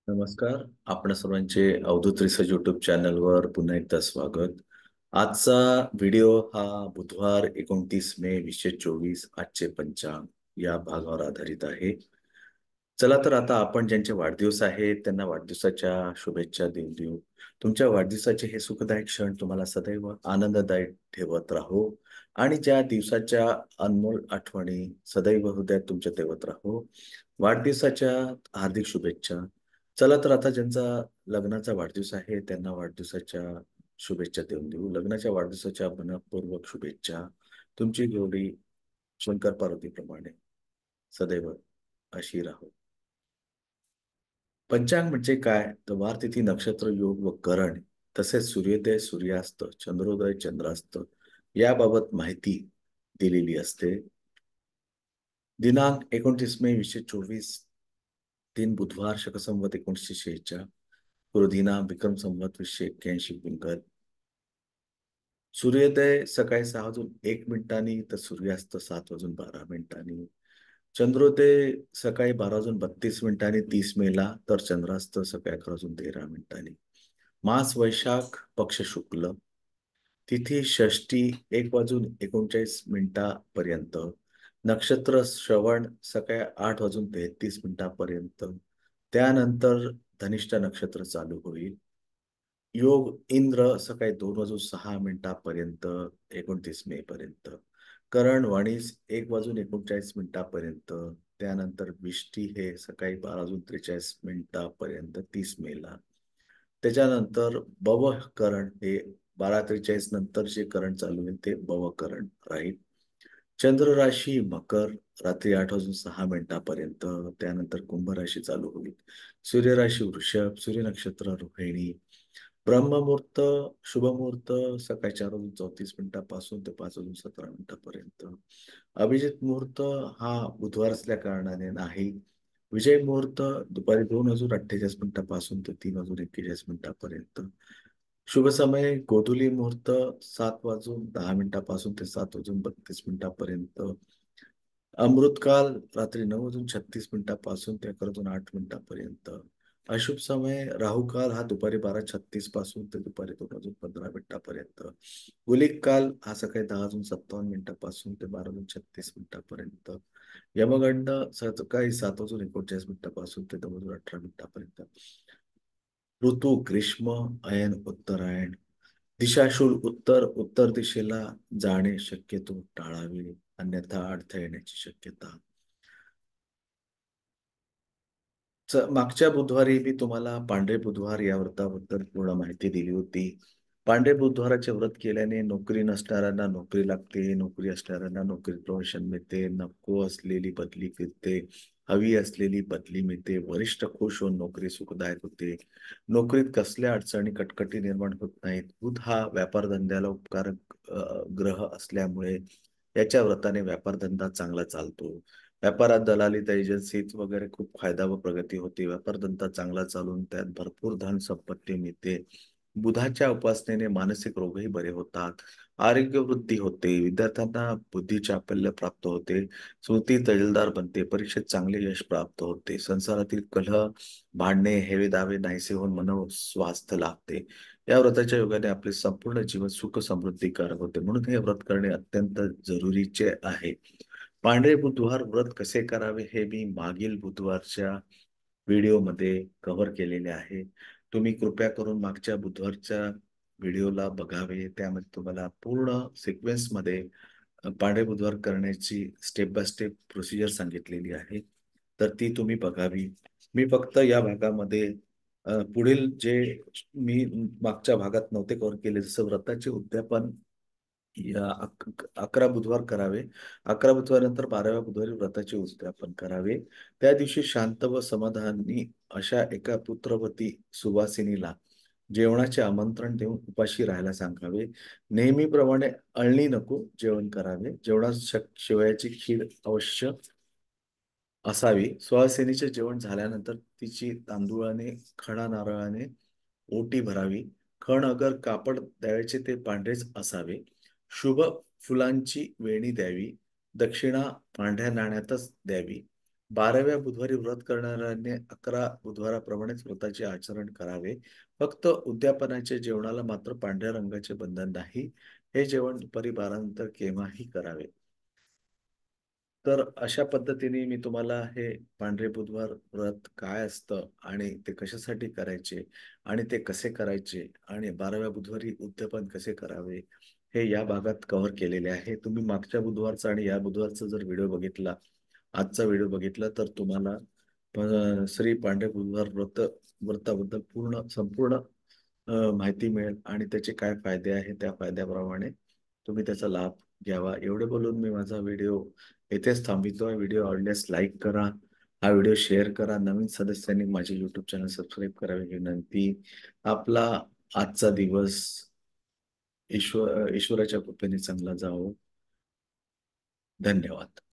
नमस्कार. आपण सर्वांचे अवधूत रिसर्च यूट्यूब चॅनलवर पुन्हा एकदा स्वागत. आजचा व्हिडिओ हा बुधवार 29 मे 2024 आजचे पंचांग या भागावर आधारित आहे. चला तर आता आपण ज्यांचे वाढदिवस आहेत त्यांना वाढदिवसाच्या शुभेच्छा देऊ. तुमच्या वाढदिवसाचे हे सुखदायक क्षण तुम्हाला सदैव आनंददायी ठेवत राहो आणि ज्या दिवसाच्या अनमोल आठवणी सदैव हृदयात तुमच्या ठेवत राहो. वाढदिवसाच्या हार्दिक शुभेच्छा. चला तर आता ज्यांचा लग्नाचा वाढदिवस आहे त्यांना वाढदिवसाच्या शुभेच्छा देऊन देऊ. लग्नाच्या वाढदिवसाच्या मनःपूर्वक शुभेच्छा. तुमची जोडी शंकर पार्वतीप्रमाणे सदैव अशी राहो. पंचांग म्हणजे काय तर वार तिथी नक्षत्र योग व करण तसेच सूर्योदय सूर्यास्त चंद्रोदय चंद्रास्त याबाबत माहिती दिलेली असते. दिनांक 29 मे 2024 दिन बुधवार शक संवत 1946 पूर्वदिना विक्रम संवत 2081 गुणकर. सूर्योदय सकाळी 6:01 तर सूर्यास्त 7:12. चंद्रोदय सकाळी 12:32 30 मेला तर चंद्रास्त सकाळी 11:13. मास वैशाख पक्ष शुक्ल. तिथी षष्टी 1:39 नक्षत्र श्रवण सकाळी 8:33 त्यानंतर धनिष्ठा नक्षत्र चालू होईल. योग इंद्र सकाळी 2:06 29 मे पर्यंत. करण वाणीस 1:39 त्यानंतर विष्टी हे सकाळी 12:43 30 मेला. त्याच्यानंतर बव करण हे 12:43 नंतर जे करण चालू होईल ते बव करण राहील. चंद्र राशी मकर रात्री 8:06 त्यानंतर कुंभ राशी चालू होईल. सूर्य राशी वृषभ सूर्य नक्षत्र रोहिणी. ब्रह्ममुहूर्त शुभ मुहूर्त सकाळी 4:34 ते 5:17 अभिजित मुहूर्त हा बुधवार असल्या कारणाने नाही. विजय मुहूर्त दुपारी 2:48 ते 3:41 शुभ समय गोधुली मुहूर्त 7:10 ते 7:32 अमृतकाल रात्री 9:36 ते 11:08. अशुभ समय राहू काल हा दुपारी 12:36 ते दुपारी 2:15 गुलिक काल हा सकाळी 10:57 ते 12:36. यमगंड सकाळी 7:39 ते 9:18. ऋतू ग्रीष्म अयन उत्तरायण. दिशाशूल उत्तर उत्तर दिशेला जाणे शक्यतो टाळावे अन्यथा अडथळे येण्याची शक्यता. मागच्या बुधवारी मी तुम्हाला पांढरे बुधवार या व्रताबद्दल पूर्ण माहिती दिली होती. पांढरे बुधवाराचे व्रत केल्याने नोकरी नसणाऱ्यांना नोकरी लागते, नोकरी असणाऱ्यांना नोकरी प्रमोशन मिळते, नको असलेली बदली फिरते, हवी असलेली बदली मिळते, वरिष्ठ खुश होऊन नोकरी सुखदायक होते, नोकरीत कसल्या अडचणी कटकटी निर्माण होत नाहीत. बुध हा व्यापार धंद्याला उपकारक ग्रह असल्यामुळे याच्या व्रताने व्यापार धंदा चांगला चालतो. व्यापारात दलालीत एजन्सीत वगैरे खूप फायदा व प्रगती होते. व्यापार धंदा चांगला चालून त्यात भरपूर धन संपत्ती मिळते. बुधाच्या उपासनेने मानसिक रोगही बरे होतात. आरोग्य वृद्धी होते. विद्यार्थ्यांना बुद्धी चापल्य प्राप्त होते. स्मृती तजेलदार बनते. परीक्षेत चांगले यश प्राप्त होते. संसारातील कलह भांडणे हेवे दावे नाहीसे होऊन मनोस्वास्थ्य लाभते. या व्रताच्या योगाने आपले संपूर्ण जीवन सुख समृद्धीकारक होते. म्हणून हे व्रत करणे अत्यंत जरुरीचे आहे. पांढरे बुधवार व्रत कसे करावे हे मी मागील बुधवारच्या व्हिडिओमध्ये कव्हर केलेले आहे. तुम्ही कृपया करून मागच्या बुधवारच्या व्हिडिओला बघावे. त्यामध्ये तुम्हाला पूर्ण सिक्वेन्समध्ये पांढरे बुधवार करण्याची स्टेप बाय स्टेप प्रोसिजर सांगितलेली आहे. तर ती तुम्ही बघावी. मी फक्त या भागामध्ये पुढील जे मी मागच्या भागात नव्हते कव्हर केले जसं व्रताचे उद्यापन या 11 बुधवार करावे. 11 बुधवार नंतर 12व्या बुधवारी व्रताचे उद्यापन करावे. त्या दिवशी शांत व समाधानी अशा एका पुत्रवती सुवासिनीला जेवणाचे आमंत्रण देऊन उपाशी राहायला सांगावे. नेहमीप्रमाणे अळणी नको जेवण करावे. जेवणात शेवयाची खीर अवश्य असावी. सुहासिनीचे जेवण झाल्यानंतर तिची तांदूळाने खणा नारळाने ओटी भरावी. खण अगर कापड द्यायचे ते पांढरेच असावे. शुभ फुलांची वेणी द्यावी. दक्षिणा पांढऱ्या नाण्यातच द्यावी. 12व्या बुधवारी व्रत करणाऱ्याने 11 बुधवाराप्रमाणेच व्रताचे आचरण करावे. फक्त उद्यापनाच्या जेवणाला मात्र पांढऱ्या रंगाचे बंधन नाही. हे जेवण दुपारी 12 नंतर केव्हाही करावे. तर अशा पद्धतीने मी तुम्हाला हे पांढरे बुधवार व्रत काय असतं आणि ते कशासाठी करायचे आणि ते कसे करायचे आणि 12व्या बुधवारी उद्यापन कसे करावे, हे या भागात कव्हर केलेले आहे. तुम्ही मागच्या बुधवारचा आणि या बुधवारचा जर व्हिडिओ बघितला, आजचा व्हिडिओ बघितला तर तुम्हाला श्री पांढरे बुधवार व्रताबद्दल संपूर्ण माहिती मिळेल आणि त्याचे काय फायदे आहेत त्या फायद्याप्रमाणे तुम्ही त्याचा लाभ घ्यावा. एवढे बोलून मी माझा व्हिडिओ येथेच थांबवितोय. व्हिडिओ आवडल्यास लाईक करा. हा व्हिडिओ शेअर करा. नवीन सदस्यांनी माझे YouTube चॅनल सबस्क्राईब करावे ही विनंती. आपला आजचा दिवस ईश्वराच्या कृपेने चांगला जावो. धन्यवाद.